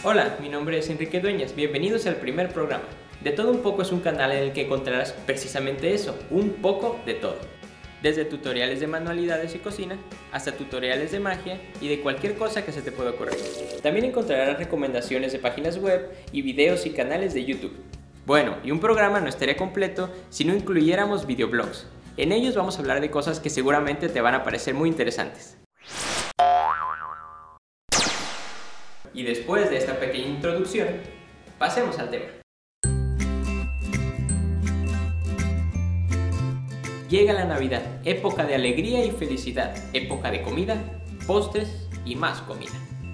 Hola, mi nombre es Enrique Dueñas, bienvenidos al primer programa. De todo un poco es un canal en el que encontrarás precisamente eso, un poco de todo. Desde tutoriales de manualidades y cocina, hasta tutoriales de magia y de cualquier cosa que se te pueda ocurrir. También encontrarás recomendaciones de páginas web y videos y canales de YouTube. Bueno, y un programa no estaría completo si no incluyéramos videoblogs. En ellos vamos a hablar de cosas que seguramente te van a parecer muy interesantes. Y después de esta pequeña introducción, pasemos al tema. Llega la Navidad, época de alegría y felicidad, época de comida, postres y más comida.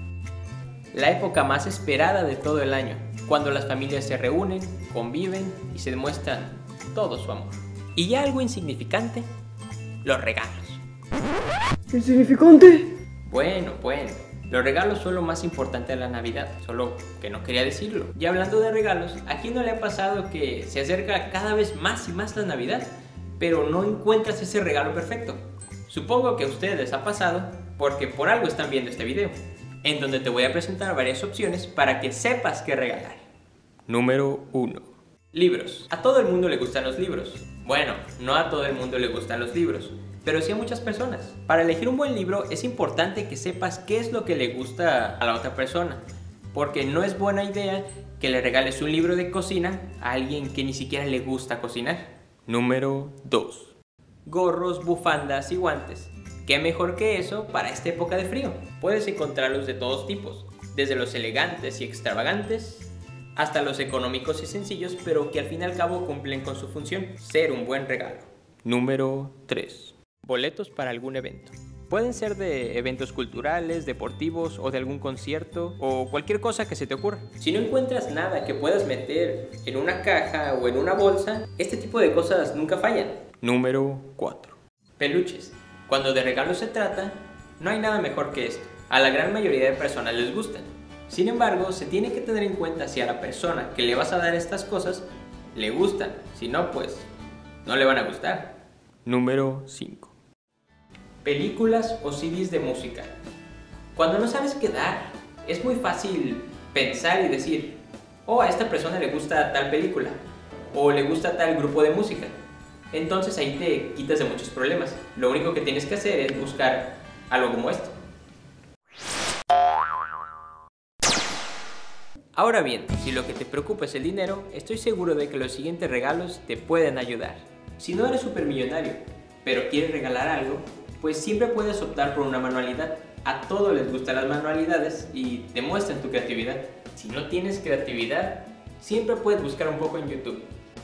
La época más esperada de todo el año, cuando las familias se reúnen, conviven y se demuestran todo su amor. Y ya algo insignificante, los regalos. ¿Insignificante? Bueno, los regalos son lo más importante de la Navidad, solo que no quería decirlo. Y hablando de regalos, ¿a quién no le ha pasado que se acerca cada vez más y más la Navidad, pero no encuentras ese regalo perfecto? Supongo que a ustedes les ha pasado porque por algo están viendo este video, en donde te voy a presentar varias opciones para que sepas qué regalar. Número 1. Libros. A todo el mundo le gustan los libros. Bueno, no a todo el mundo le gustan los libros, pero sí a muchas personas. Para elegir un buen libro es importante que sepas qué es lo que le gusta a la otra persona, porque no es buena idea que le regales un libro de cocina a alguien que ni siquiera le gusta cocinar. Número 2. Gorros, bufandas y guantes. ¿Qué mejor que eso para esta época de frío? Puedes encontrarlos de todos tipos, desde los elegantes y extravagantes hasta los económicos y sencillos, pero que al fin y al cabo cumplen con su función, ser un buen regalo. Número 3. Boletos para algún evento. Pueden ser de eventos culturales, deportivos o de algún concierto o cualquier cosa que se te ocurra. Si no encuentras nada que puedas meter en una caja o en una bolsa, este tipo de cosas nunca fallan. Número 4. Peluches. Cuando de regalos se trata, no hay nada mejor que esto. A la gran mayoría de personas les gustan. Sin embargo, se tiene que tener en cuenta si a la persona que le vas a dar estas cosas le gustan. Si no, pues no le van a gustar. Número 5. Películas o CDs de música. Cuando no sabes qué dar, es muy fácil pensar y decir: oh, a esta persona le gusta tal película o le gusta tal grupo de música. Entonces ahí te quitas de muchos problemas. Lo único que tienes que hacer es buscar algo como esto. Ahora bien, si lo que te preocupa es el dinero, estoy seguro de que los siguientes regalos te pueden ayudar. Si no eres supermillonario, pero quieres regalar algo, pues siempre puedes optar por una manualidad. A todos les gustan las manualidades y demuestran tu creatividad. Si no tienes creatividad, siempre puedes buscar un poco en YouTube.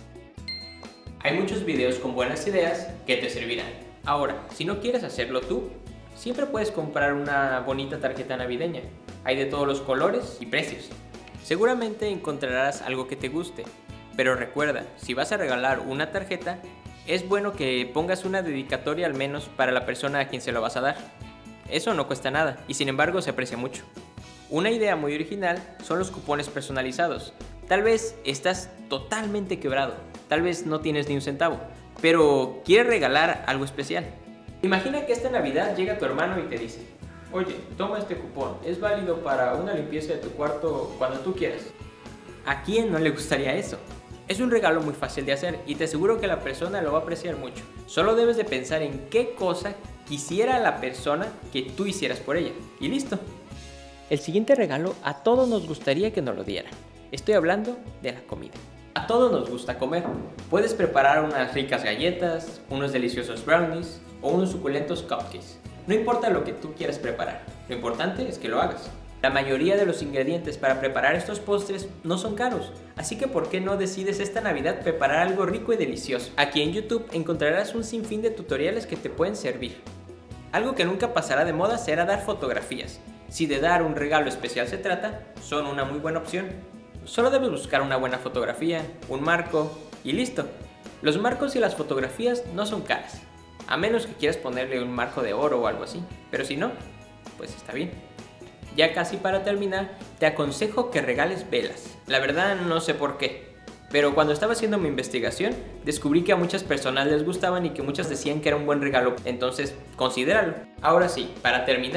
Hay muchos videos con buenas ideas que te servirán. Ahora, si no quieres hacerlo tú, siempre puedes comprar una bonita tarjeta navideña. Hay de todos los colores y precios. Seguramente encontrarás algo que te guste, pero recuerda, si vas a regalar una tarjeta, es bueno que pongas una dedicatoria al menos para la persona a quien se lo vas a dar. Eso no cuesta nada y sin embargo se aprecia mucho. Una idea muy original son los cupones personalizados. Tal vez estás totalmente quebrado, tal vez no tienes ni un centavo, pero quieres regalar algo especial. Imagina que esta Navidad llega tu hermano y te dice: oye, toma este cupón, es válido para una limpieza de tu cuarto cuando tú quieras. ¿A quién no le gustaría eso? Es un regalo muy fácil de hacer y te aseguro que la persona lo va a apreciar mucho. Solo debes de pensar en qué cosa quisiera la persona que tú hicieras por ella. Y listo. El siguiente regalo a todos nos gustaría que nos lo dieran. Estoy hablando de la comida. A todos nos gusta comer. Puedes preparar unas ricas galletas, unos deliciosos brownies o unos suculentos cupcakes. No importa lo que tú quieras preparar, lo importante es que lo hagas. La mayoría de los ingredientes para preparar estos postres no son caros, así que ¿por qué no decides esta Navidad preparar algo rico y delicioso? Aquí en YouTube encontrarás un sinfín de tutoriales que te pueden servir. Algo que nunca pasará de moda será dar fotografías. Si de dar un regalo especial se trata, son una muy buena opción. Solo debes buscar una buena fotografía, un marco y listo. Los marcos y las fotografías no son caras, a menos que quieras ponerle un marco de oro o algo así, pero si no, pues está bien. Ya casi para terminar, te aconsejo que regales velas. La verdad no sé por qué, pero cuando estaba haciendo mi investigación, descubrí que a muchas personas les gustaban y que muchas decían que era un buen regalo, entonces considéralo. Ahora sí, para terminar,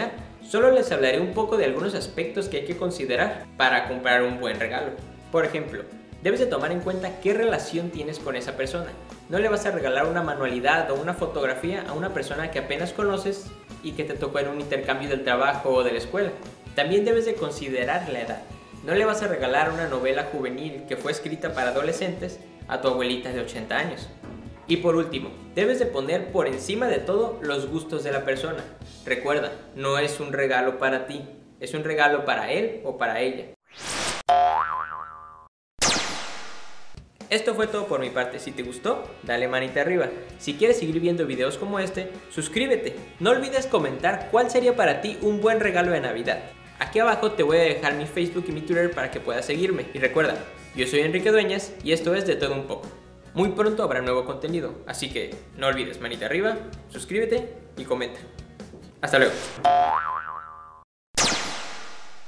Solo les hablaré un poco de algunos aspectos que hay que considerar para comprar un buen regalo. Por ejemplo, debes de tomar en cuenta qué relación tienes con esa persona. No le vas a regalar una manualidad o una fotografía a una persona que apenas conoces y que te tocó en un intercambio del trabajo o de la escuela. También debes de considerar la edad. No le vas a regalar una novela juvenil que fue escrita para adolescentes a tu abuelita de 80 años. Y por último, debes de poner por encima de todo los gustos de la persona. Recuerda, no es un regalo para ti, es un regalo para él o para ella. Esto fue todo por mi parte. Si te gustó, dale manita arriba. Si quieres seguir viendo videos como este, suscríbete. No olvides comentar cuál sería para ti un buen regalo de Navidad. Aquí abajo te voy a dejar mi Facebook y mi Twitter para que puedas seguirme. Y recuerda, yo soy Enrique Dueñas y esto es De Todo Un Poco. Muy pronto habrá nuevo contenido, así que no olvides manita arriba, suscríbete y comenta. Hasta luego.